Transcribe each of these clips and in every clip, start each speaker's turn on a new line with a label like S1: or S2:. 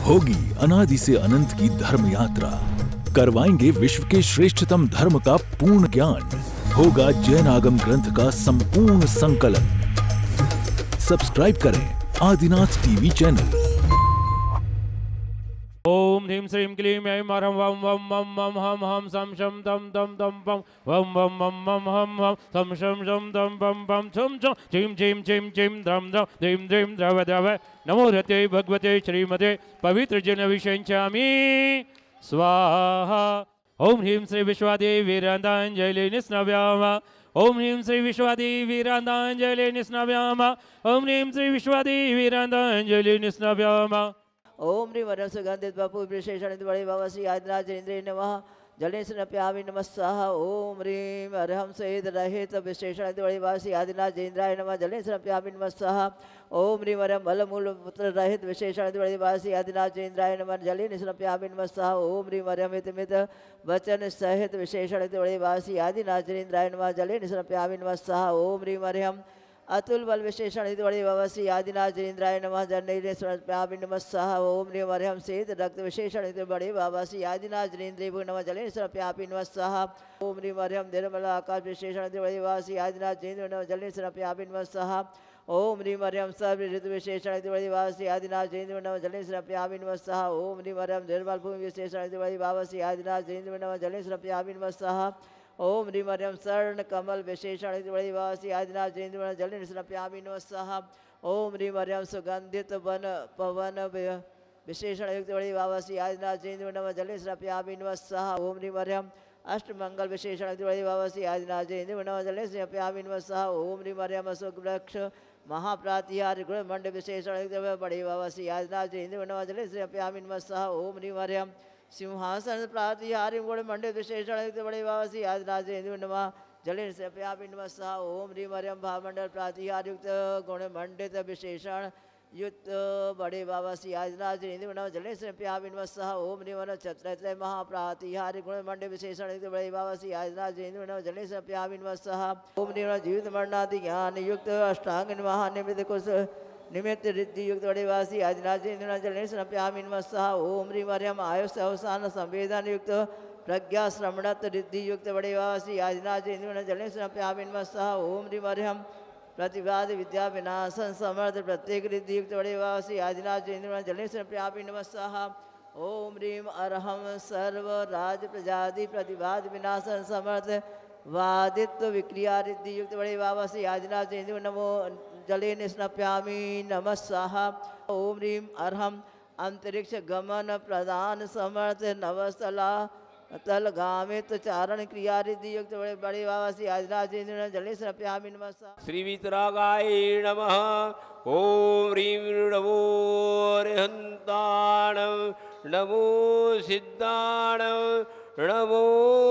S1: होगी अनादि से अनंत की धर्म यात्रा। करवाएंगे विश्व के श्रेष्ठतम धर्म का पूर्ण ज्ञान। होगा जैन आगम ग्रंथ का संपूर्ण संकलन। सब्सक्राइब करें आदिनाथ टीवी चैनल।
S2: ओम ह्रीं श्रीं क्लीं ऐं ह्रं वं वं मं मं हम हम सं शं दं दं दं पं वं वं मं मं हम हम सं शं शं दं पं पं छं छं झीं झीं झीं झीं द्रं द्रं द्रीं द्रीं द्रव द्रव। नमो रते भगवते श्रीमते पवित्र जन विषंचामि स्वाहा। ओम ह्रीं श्री विश्वादेवी वीरांतांजलि निस्नव्याम। ओम ह्रीं श्री विश्वादेवी वीरांतांजलि निस्नव्याम। ओम ह्रीं श्री विश्वादेवी वीरांतांजलि निस्नव्याम।
S3: ओम ह्रीं वरं सुगंधित बपु विशेषण बड़े बाबा श्री आदिनाथ इंद्रिय नमः जलेश्वर प्यामी नमः स्वाहा। ओम ह्रीं अरहम सहित रहित विशेषण बड़े बाबा श्री आदिनाथ इंद्राय नमः जलेश्वर प्यामी नमः स्वाहा। ओम ह्रीं वरं बल मूल पुत्र रहित विशेषण बड़े बाबा श्री आदिनाथ इंद्राय नमः जलेश्वर प्यामी नमः स्वाहा। ओम ह्रीं वरं मित मित वचन सहित विशेषण बड़े बाबा श्री आदिनाथ इंद्राय नमः जलेश्वर प्यामी नमः स्वाहा। ओम ह्रीं वरं अतुल बल विशेषण बड़े बाबा श्री आदिनाथ इंद्राय नमः जनेश्वर प्यामी नमः स्वाहा। ओम ह्रीं वरं सेत रक्त विशेषण बड़े बाबा श्री आदिनाथ इंद्रिय नमः जलेश्वर प्यामी नमः स्वाहा। ओम ह्रीं वरं निर्मल आकाश विशेषण बड़े बाबा श्री आदिनाथ इंद्र नमः जलेश्वर प्यामी नमः स्वाहा। ओम ह्रीं वरं सर्व ऋतु विशेषण बड़े बाबा श्री आदिनाथ इंद्र नमः जलेश्वर प्यामी नमः स्वाहा। ओम ह्रीं वरं निर्मल भूमि विशेषण बड़े बाबा श्री आदिनाथ इंद्र नमः जलेश्वर प्यामी नमः स्वाहा। ओम ह्रीं वरं स्वर्ण कमल विशेषण बड़े बाबा श्री आदिनाथ इंद्र जलेश्वर प्यामी नमः स्वाहा। ओम ह्रीं वरं सुगंधित वन पवन विशेषण युक्त बड़े बाबा श्री आदिनाथ इंद्र नमः जलेश्वर प्यामी नमः स्वाहा। ओम ह्रीं वरं अष्टमंगल विशेषण बड़े बाबा श्री आदिनाथ इंद्र नमः जलेश्वर प्यामी नमः स्वाहा। ओम ह्रीं वरं अशोक वृक्ष महाप्रातिहार्य गुण मंड विशेषण बड़े बाबा श्री आदिनाथ इंद्र नमः जलेश्वर प्यामी नमः स्वाहा। ओम ह्रीं वरं सिंहासन प्रातिहार्य गुण मंडित विशेषण बड़े बाबा श्री आदिनाथ इंद्र नमः जलेश्वर प्यामी नमः स्वाहा। ओम ह्रीं वरं भामंडल प्रातिहार्य युक्त गुण मंडित विशेषण युक्त बड़े बाबा श्री आदिनाथ इंद्र नमः जलेश्वर प्यामी नमः स्वाहा। ओम ह्रीं वरं छत्रत्रय महाप्रातिहार्य गुण मंडित विशेषण युक्त बड़े बाबा श्री आदिनाथ इंद्र नमः जलेश्वर प्यामी नमः स्वाहा। ओम ह्रीं वरं जीवित मरणादि ज्ञान युक्त अष्टांग महानिमित कुश निमित्त रिद्धि युक्त बड़े बाबा श्री आदिनाथ इंद्र जलेश्वर प्यामी नमः स्वाहा। ओम ह्रीं वरं आयुष अवसान संवेदन युक्त प्रज्ञा श्रवणत रिद्धि युक्त बड़े बाबा श्री आदिनाथ इंद्र जलेश्वर प्यामी नमः स्वाहा। ओम ह्रीं वरं प्रतिवाद विद्या विनाशन समर्थ प्रत्येक रिद्धि युक्त बड़े बाबा श्री आदिनाथ इंद्र जलेश्वर प्यामी नमः स्वाहा। ओम ह्रीं अरहम सर्व राज प्रजाति प्रतिवाद विनाशन समर्थ वादित्व विक्रिया रिद्धि युक्त बड़े बाबा श्री आदिनाथ इंद्र नमो जले निस्नप्यामी नमः स्वाहा। ओम ह्रीं अरहम अंतरिक्ष गमन प्रदान समर्थ नवस्थला तलगामित चारण क्रिया रिद्धि युक्त बड़े बड़े बाबा श्री आदिनाथ इंद्र जलेश्वर प्यामी नमः स्वाहा।
S4: श्री वीतरागाय नमः। ओम ह्रीं नमो अरिहन्ताणं नमो सिद्धाणं नमो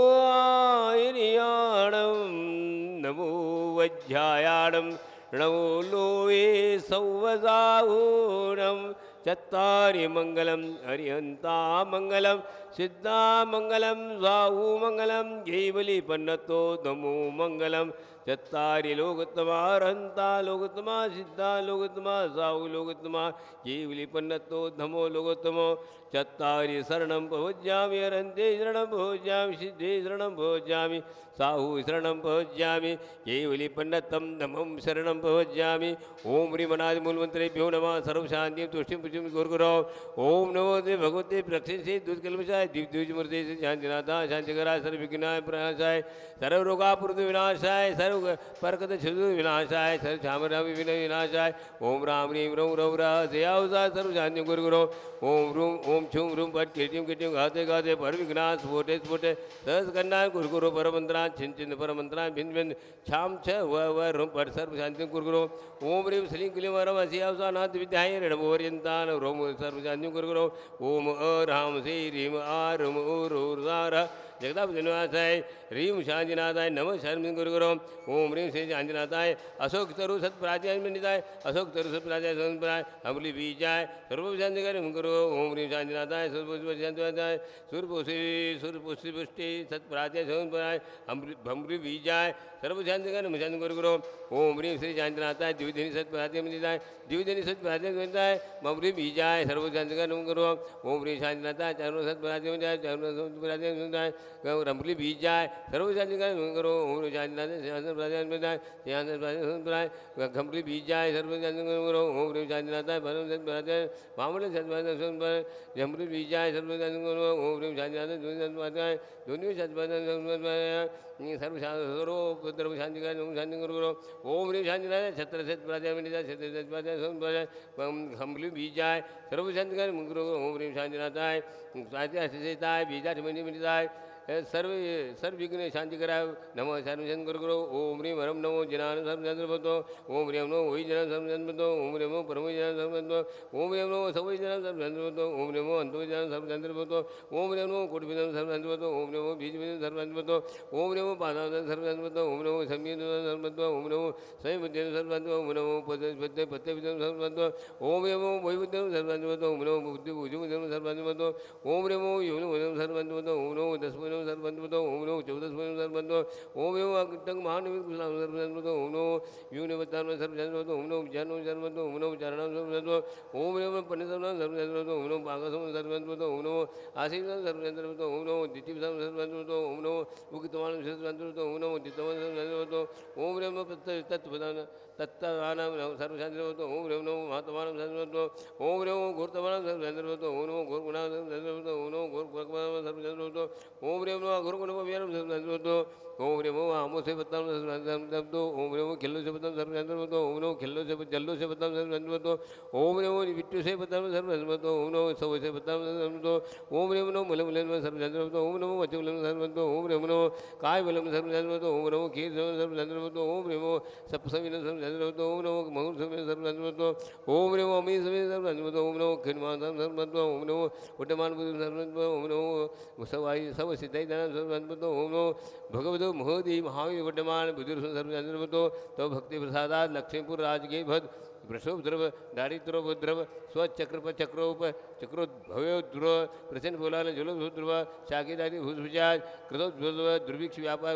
S4: आयर्याणं नमो वज्रायाणं नमो लोये सौवसाहूनं चत्तारि मंगलम अरिहंता मंगलम सिद्धा मंगलम साहू मंगलम केवली पन्नतो नमो मंगलम चत्तारि लोकोत्तमा अरहंता लोकोत्तमा सिद्धा लोकोत्तमा साहू लोकोत्तमा केवली पन्नतो नमो लोकोत्तमो चत्तारि शरणं भोज्यामि अरहन्ते शरणं भोज्यामि सिद्धे शरणं भोज्यामि साहू शरणं भोज्यामि केवली पन्नतं नमं शरणं भोज्यामि। ओम ह्रीं अनादि मूलमंत्रेभ्यो नमः सर्वशान्तिं तुष्टिं पुष्टिं गुरुगुरो। ओम नमो देव भगवते प्रक्षिषे दुष्कल्पशाय दिव्यमूर्ते शांतिनाथा शांतिकराय सर्वविघ्नाय प्रणाशाय सर्वरोगापुरत विनाशाय सर्व परकत शुद्ध विनाशाय सर्व छामराम विनाशाय। ओम राम ह्रीं रौं रौं राजयावसा सर्वशान्तिं गुरुगुरो। ओम रूम ओम छुम रूम पट कीर्तिम कीर्तिम गाते गाते पर विघ्नाश स्फोटे स्फोटे सहस्कन्नाय गुरुगुरो परमंत्रां छिन छिन परमंत्रां भिन्न भिन्न छाम छ व रूम पट सर्वशान्तिं गुरुगुरो। ओम ह्रीं श्रीं क्लीं वरम असियावसानाथ विद्याय रणमोर्यन्तान रोम सर्वशान्तिं गुरुगुरो। ओम राम श्री ह्रीं आरुम उरुर्सार जगदाभिनाशाय ह्रीं शांतिनाथाय नमः शरणं गुरुगुरो। ओम ह्रीं श्री आंजनाथाय अशोक तरु सत्प्राचार्य मंडिताय अशोक तरु सत्प्राचार्य संप्राय अमृत बीजाय सर्वशांति कर करो ओम ह्रीं आंजनाथाय सर्वशांतिवादाय सूर्यपुष्टि पुष्टि सत्प्राचार्य संप्राय अमृत बीजाय सर्वशांति कर करो ओम ह्रीं श्री आंजनाथाय द्विदिनी सत्प्राचार्य मंडिताय द्विदिनी सत्प्राचार्य मंडिताय अमृत बीजाय सर्वशांति कर करो ओम ह्रीं आंजनाथाय चारों सत्प्राचार्य मंडिताय चारों सत्प्राचार्य मंडिताय अमृत बीजाय सर्वशांति कर करो ओम ह्रीं आंजनाथाय घमरी बीजाय सर्वशांति करो ओम ह्रीं आंजनाथाय परम सत्प्राचार्य मामूल सत्प्राचार्य झमरी बीजाय सर्वशांति करो ओम ह्रीं आंजनाथाय सत्प्राचार्य दोनों सत्प्राचार्य सर्वशांति शांति करो ओम ह्रीं आंजनाथाय छत्र सत्प्राचार्य मंडिताय छत्र सत्प्राचार्य संप्राचार्य घमरी बीजाय सर्वशांति करो ओम ह्रीं आंजनाथाय प्राचार्य बीजाय मंडिताय सर्व विघ्न शांति कराय नमः सर्वजन करो ओम ह्रीं वरम नमो जनान सर्वचंद्रपतो ओम ह्रीं नमो वही जन सर्वचंद्रपतो ओम ह्रीं नमो परम जन सर्वचंद्र ओम ह्रीं नमो सवै जन सर्वचंद्रपतो ओम ह्रीं नमो अंतो जन सर्वचंद्रपतो ओम ह्रीं नमो कोटि जन सर्वचंद्रपतो ओम ह्रीं नमो बीज सर्वचंद्रपतो ओम ह्रीं नमो पादान सर्वचंद्रपतो ओम ह्रीं नमो समीर सर्वचंद्रपतो ओम ह्रीं नमो सैवद्य सर्वचंद्र ओम ह्रीं नमो पत्ते पत्ते सर्वचंद्र ओम ह्रीं नमो वैवद्य सर्वचंद्रपतो ओम ह्रीं नमो बुद्धि भुजु सर्वचंद्रपतो ओम ह्रीं नमो योनि सर्वचंद्रपतो ओम ह्रीं नमो 10 सर्वचंद्रपतो ओम नो 14 सर्वचंद्रपतो ओम नो अग्तंग महानवीर सर्वचंद्रपतो ओम नो यूनिवतान सर्वचंद्रपतो ओम नो ज्ञानो सर्वचंद्रपतो ओम नो चारणं सर्वचंद्रपतो ओम नो पंडितम सर्वचंद्रपतो ओम नो पागसम सर्वचंद्रपतो ओम नो आशीर्वाद सर्वचंद्रपतो ओम नो दिति सर्वचंद्रपतो ओम नो उक्तमान सर्वचंद्रपतो ओम नो दितवन सर्वचंद्रपतो ओम नमो तत्त्वदान तत्त्वान सर्वचंद्रपतो ओम नमो महात्मान सर्वचंद्रपतो ओम नमो गुरुतमान सर्वचंद्रपतो ओम नमो गुरुगुणा सर्वचंद्रपतो ओम नमो गुरुगुणा सर्वचंद्रपतो ओम नमो गुरुगुण सर्वचंद्रपतो ओम नमो आमो से बताम सर्वचंद्रपतो ओम नमो खिल्लो से बताम सर्वचंद्रपतो ओम नमो खिल्लो से जल्लो से बताम सर्वचंद्रपतो ओम नमो विट्टू से बताम सर्वचंद्रपतो ओम नमो सव से बताम सर्वचंद्रपतो ओम नमो मलमलन सर्वचंद्रपतो ओम नमो वचमलन सर्वचंद्रपतो ओम नमो काय बलम सर्वचंद्रपतो ओम नमो खीर सर्वचंद्रपतो ओम नमो सप्तसविन सर्वचंद्रपतो ओम नमो महूर सविन सर्वचंद्रपतो ओम नमो अमी सविन सर्वचंद्रपतो ओम नमो खिन्मान सर्वचंद्रपतो ओम नमो उट्टमान सर्वचंद्रपतो ओम नमो सवाई सब सिद्धि सर्वचंद्रपतो ओम नमो भगवतो महोदय महावीर वड्डमान बुजुर्ग सर्वचंद्रपतो तो भक्ति प्रसादात लक्ष्मीपुर राजगे भद वृषोद्रव दारिद्रोद्रव स्वचक्र चक्रोप चक्रो भव्यो ध्रुव प्रसन्न बोलान जलोध्रुव शाकिदारी भूषुजाज कृतोद्भुव दुर्भिक्ष व्यापार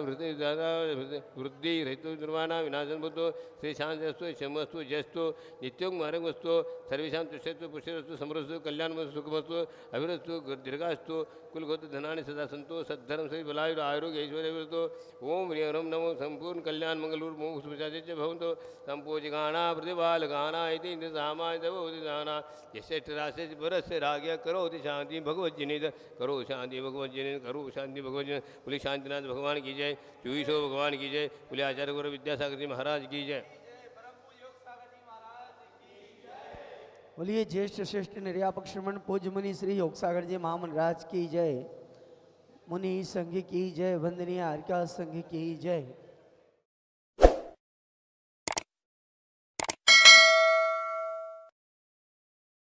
S4: वृद्धि रहितो दुर्वाना विनाशन बुद्धो श्री शांतस्तु क्षमस्तु जस्तु नित्योग मार्गस्तु सर्वेषां तुष्यस्तु पुष्यस्तु समरस्तु कल्याणमस्तु सुखमस्तु अभिरस्तु दीर्घास्तु कुलगोत्र धनानि सदा संतो सद्धर्म से बलायुर आरोग्य ऐश्वर्यवृतो ओम ह्रीं नमो संपूर्ण कल्याण मंगलूर मोक्ष सुचाचे भवन्तो संपूजिगाना प्रतिबाल गाना इति इंद्रधामाय देवोदिदाना यशेष्ठ राशि बरस से राग्य करो शांति भगवत जिनित करो शांति भगवत जिनित करो शांति भगवत जिनित बोले शांतिनाथ भगवान की जय चूसो भगवान की जय बोले आचार्य गुरु विद्यासागर जी महाराज की जय
S5: बोलिए ज्येष्ठ श्रेष्ठ निर्यापक श्रमण पूज्य मुनि श्री योगसागर जी महामनराज की जय मुनि संघ की जय वंदनीय आर्का संघ की जय।